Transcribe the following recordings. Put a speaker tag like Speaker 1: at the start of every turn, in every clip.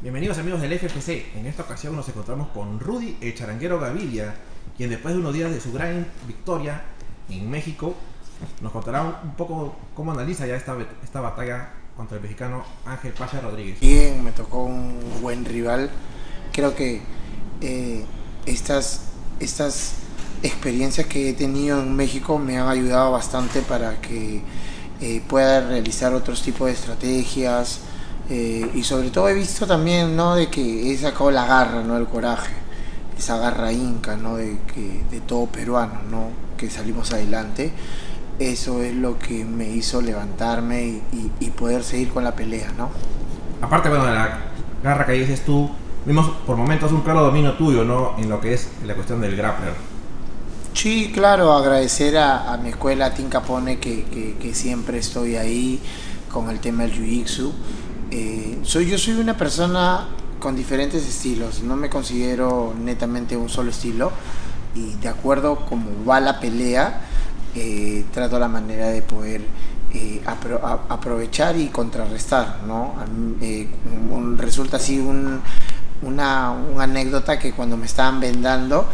Speaker 1: Bienvenidos amigos del FFC. En esta ocasión nos encontramos con Rudy el Charanguero Gaviria, quien después de unos días de su gran victoria en México, nos contará un poco cómo analiza ya esta batalla contra el mexicano Ángel Pacha Rodríguez.
Speaker 2: Bien, me tocó un buen rival. Creo que estas experiencias que he tenido en México me han ayudado bastante para que pueda realizar otros tipos de estrategias. Y sobre todo he visto también, ¿no?, de que he sacado la garra, ¿no?, el coraje, esa garra inca, ¿no?, de todo peruano, ¿no?, que salimos adelante. Eso es lo que me hizo levantarme y poder seguir con la pelea, ¿no?
Speaker 1: Aparte, bueno, de la garra que dices tú, vimos por momentos un claro dominio tuyo, ¿no?, en lo que es la cuestión del grappler.
Speaker 2: Sí, claro, agradecer a mi escuela Team Capone que siempre estoy ahí con el tema del Jiu-Jitsu. Yo soy una persona con diferentes estilos, no me considero netamente un solo estilo, y de acuerdo como va la pelea, trato la manera de poder aprovechar y contrarrestar, ¿no? Resulta así una anécdota que cuando me estaban vendando,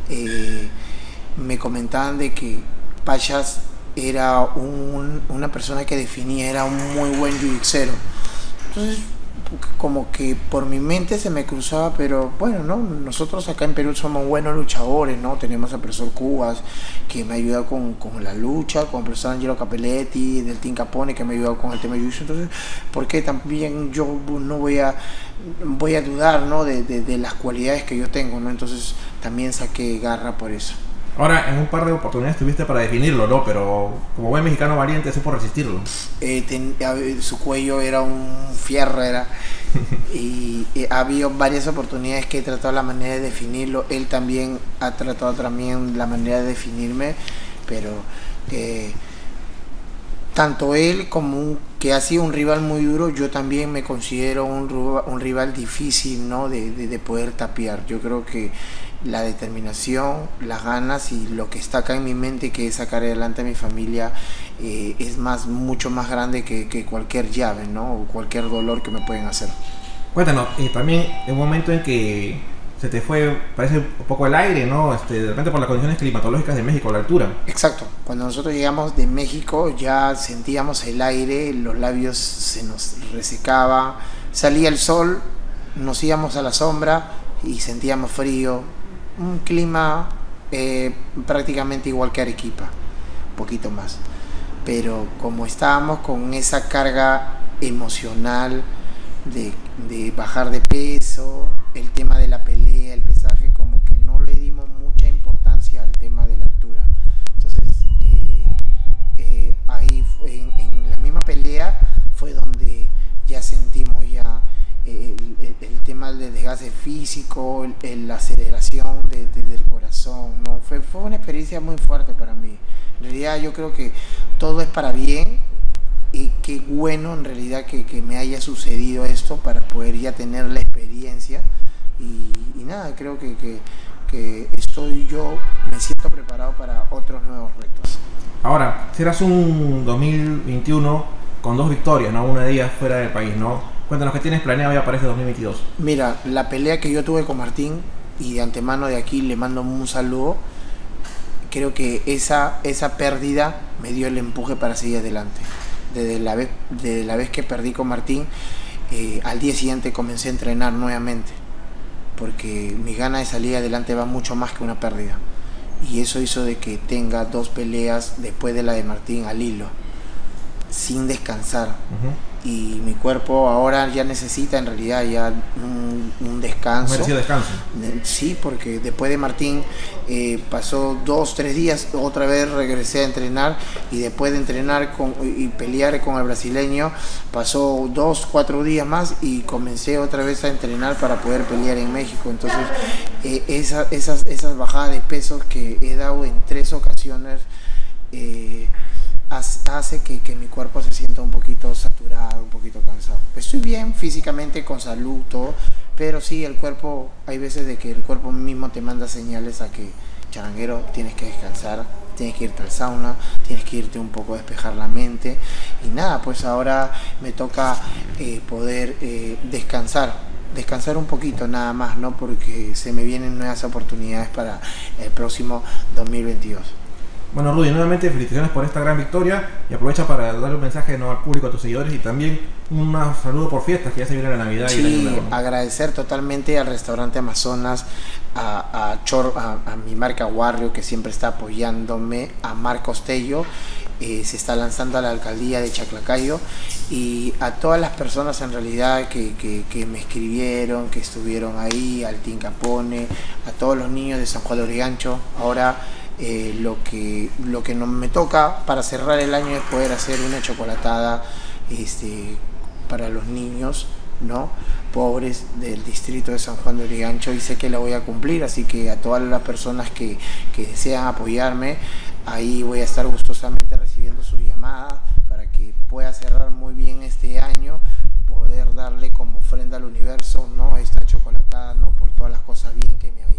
Speaker 2: me comentaban de que Pachas era una persona que definía, era un muy buen jiu-jitsu. Entonces, como que por mi mente se me cruzaba, pero bueno, ¿no? Nosotros acá en Perú somos buenos luchadores, ¿no? Tenemos al profesor Cubas, que me ayuda con la lucha, con el profesor Angelo Capelletti, del Team Capone, que me ayuda con el tema de Jiu-Jitsu. Entonces, ¿por qué también yo no voy a dudar, ¿no?, de las cualidades que yo tengo, ¿no? Entonces, también saqué garra por eso.
Speaker 1: Ahora, en un par de oportunidades tuviste para definirlo, ¿no? Pero como buen mexicano valiente, supo resistirlo.
Speaker 2: Su cuello era un fierro, y ha habido varias oportunidades que he tratado la manera de definirlo. Él también ha tratado también la manera de definirme, pero tanto él como que ha sido un rival muy duro, yo también me considero un rival difícil, ¿no?, de poder tapear. Yo creo que la determinación, las ganas y lo que está acá en mi mente, que es sacar adelante a mi familia, es mucho más grande que cualquier llave, ¿no?, o cualquier dolor que me pueden hacer.
Speaker 1: Cuéntanos, también en un momento en que se te fue, parece un poco el aire, ¿no? De repente por las condiciones climatológicas de México, la altura.
Speaker 2: Exacto, cuando nosotros llegamos de México ya sentíamos el aire, los labios se nos resecaban, salía el sol, nos íbamos a la sombra y sentíamos frío, un clima prácticamente igual que Arequipa, un poquito más, pero como estábamos con esa carga emocional de bajar de peso, el tema de la pelea, el pesaje, como que no le dimos mucha importancia al tema de la altura. Entonces ahí en la misma pelea fue donde ya sentimos ya el tema del desgaste físico, la aceleración del corazón, ¿no? Fue una experiencia muy fuerte para mí. En realidad yo creo que todo es para bien, y qué bueno en realidad que me haya sucedido esto para poder ya tener la experiencia, y nada, creo que me siento preparado para otros nuevos retos.
Speaker 1: Ahora, serás un 2021 con 2 victorias, ¿no? Una de ellas fuera del país, ¿no? Cuéntanos qué tienes planeado ya para este 2022.
Speaker 2: Mira, la pelea que yo tuve con Martín, y de antemano de aquí le mando un saludo, creo que esa pérdida me dio el empuje para seguir adelante. Desde la vez que perdí con Martín, al día siguiente comencé a entrenar nuevamente, porque mi gana de salir adelante va mucho más que una pérdida, y eso hizo de que tenga 2 peleas después de la de Martín al hilo, sin descansar. Y mi cuerpo ahora ya necesita en realidad ya un descanso.
Speaker 1: ¿Merecido descanso?
Speaker 2: Sí, porque después de Martín pasó 2-3 días, otra vez regresé a entrenar, y después de entrenar y pelear con el brasileño pasó 2-4 días más y comencé otra vez a entrenar para poder pelear en México. Entonces esas bajadas de pesos que he dado en 3 ocasiones hace que mi cuerpo se sienta un poquito saturado, un poquito cansado. Estoy bien físicamente, con salud, todo, pero sí, el cuerpo, hay veces de que el cuerpo mismo te manda señales a que, charanguero, tienes que descansar, tienes que irte al sauna, tienes que irte un poco a despejar la mente, y nada, pues ahora me toca poder descansar descansar un poquito nada más, ¿no? Porque se me vienen nuevas oportunidades para el próximo 2022.
Speaker 1: Bueno, Rudy, nuevamente felicitaciones por esta gran victoria y aprovecha para darle un mensaje al público, a tus seguidores y también un saludo por fiestas que ya se viene la Navidad y el Año Nuevo, ¿no?
Speaker 2: Agradecer totalmente al restaurante Amazonas, a mi marca Warrio que siempre está apoyándome, a Marcos Tello, se está lanzando a la alcaldía de Chaclacayo y a todas las personas en realidad que me escribieron, que estuvieron ahí, al Team Capone, a todos los niños de San Juan de Origancho. Ahora lo que no me toca para cerrar el año es poder hacer una chocolatada para los niños, ¿no?, pobres del distrito de San Juan de Origancho, y sé que la voy a cumplir, así que a todas las personas que desean apoyarme, ahí voy a estar gustosamente recibiendo su llamada para que pueda cerrar muy bien este año, poder darle como ofrenda al universo, ¿no?, esta chocolatada, ¿no?, por todas las cosas bien que me han